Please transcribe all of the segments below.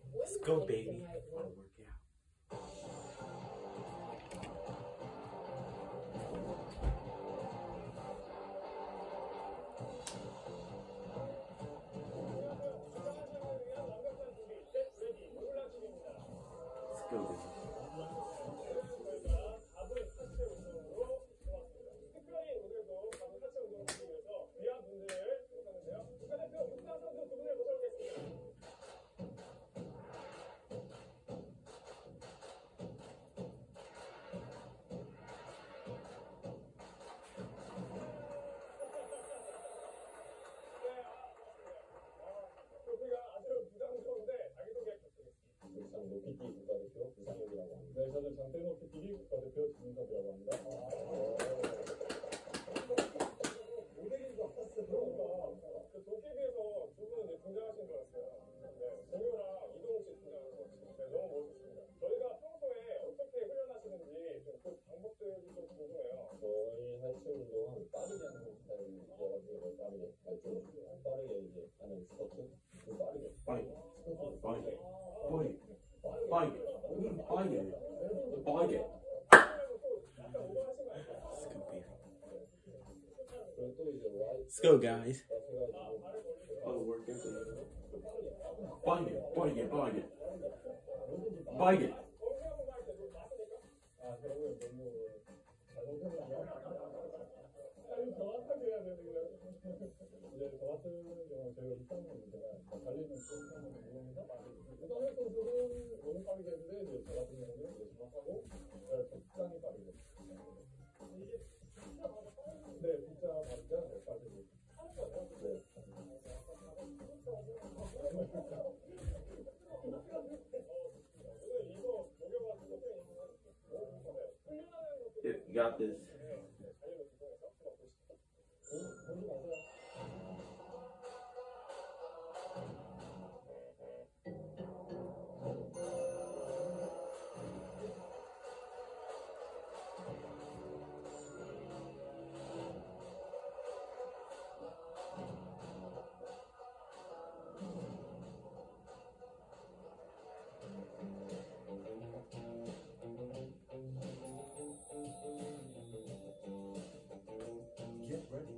Let's go, baby. Wanna work out. Let's go, baby. PT 국가대표 부상혁이라고 합니다. 네, 저는 장태노 PT 국가대표 김인섭이라고 합니다. 모델인 줄 알았어요. 그 도깨비에서 두 분은 등장하신 줄 알았어요. 네, 정효랑 이동욱 씨 등장하는 거 같아요. 네, 너무 멋있습니다. 저희가 평소에 어떻게 훈련하시는지 좀 그 방법들이 좀 궁금해요. 저희 하체 운동은 빠르게 하는 스타일이어가지고 빠르게 이제 하는 스쿼트, 빠르게 빠르게. Let's go, guys. Oh, work it. Bite it. 정확하게 해야 되는 거예요. 이제 저 같은 경우는 저희가 입상한 문제가 달리는 수업하는 운동이다. 우선의 선수는 너무 빠르게 했는데 이제 저 같은 경우는 이제 정확하고 적당히 빠르게. 네, 진짜 맞자 빠르게. 네. You got this. Get ready.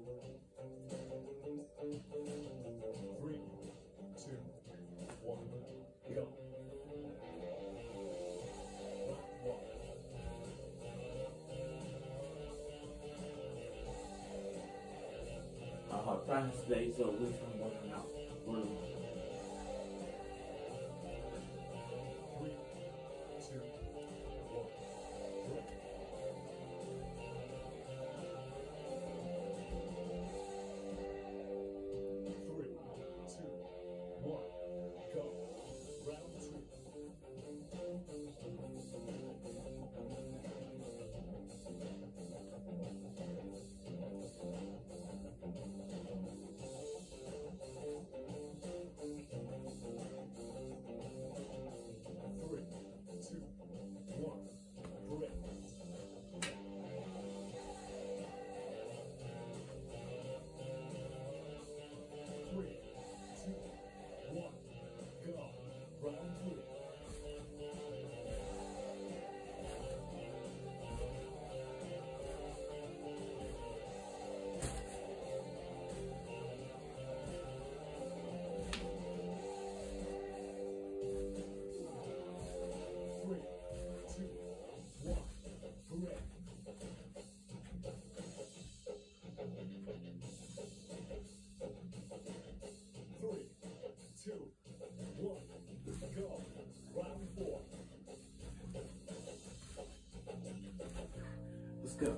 3, 2, 1, go. Practice today, so we can work out. 3, 2, 1, go. Let's go.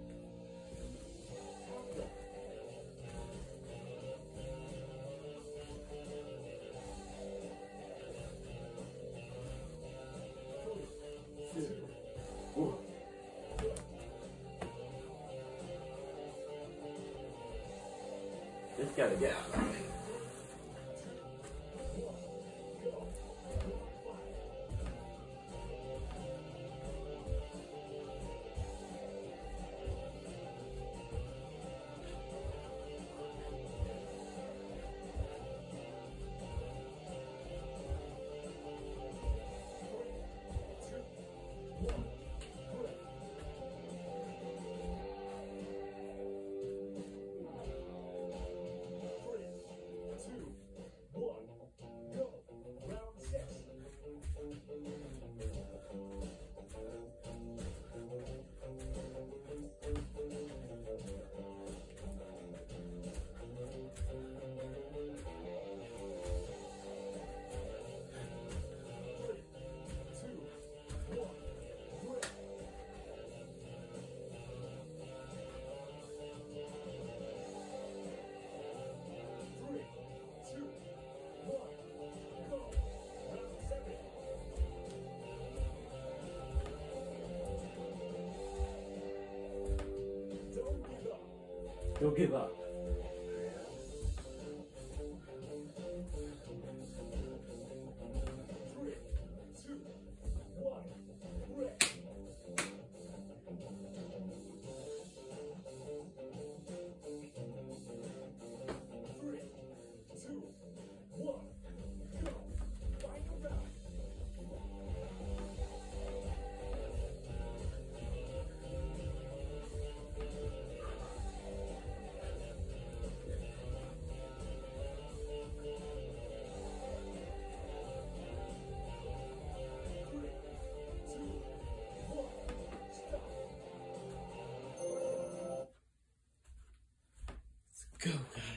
Just gotta get out. Don't give up. Go, guys.